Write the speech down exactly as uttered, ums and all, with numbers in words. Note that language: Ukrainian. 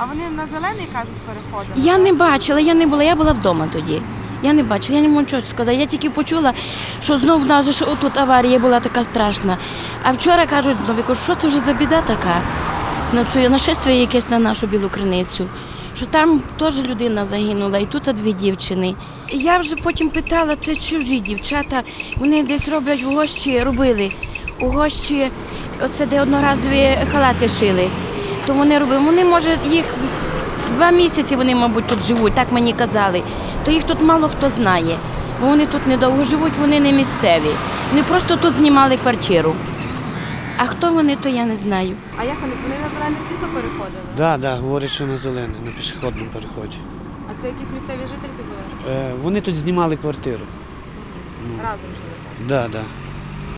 А вони на зелений, кажуть, переходили? Я не бачила, я не була, я була вдома тоді. Я не бачила, я не можу нічого сказати. Я тільки почула, що знов в нас же ж отут аварія була така страшна. А вчора кажуть, ну, я кажу, що це вже за біда така? На це нашествие якесь на нашу Білу Криницю. Що там теж людина загинула, і тут дві дівчини. Я вже потім питала, це чужі дівчата, вони десь роблять в Гощі, робили. У Гощі, оце де одноразові халати шили. То вони робили, вони, може, їх два місяці вони, мабуть, тут живуть, так мені казали. То їх тут мало хто знає, бо вони тут недовго живуть, вони не місцеві. Вони просто тут знімали квартиру. А хто вони, то я не знаю. А як вони? Вони на зелене світло переходили? Так, да, да, говорять, що на зелене, на пішохідному переході. А це якісь місцеві жительки були? Е, вони тут знімали квартиру. Разом жили? Так, да, так. Да.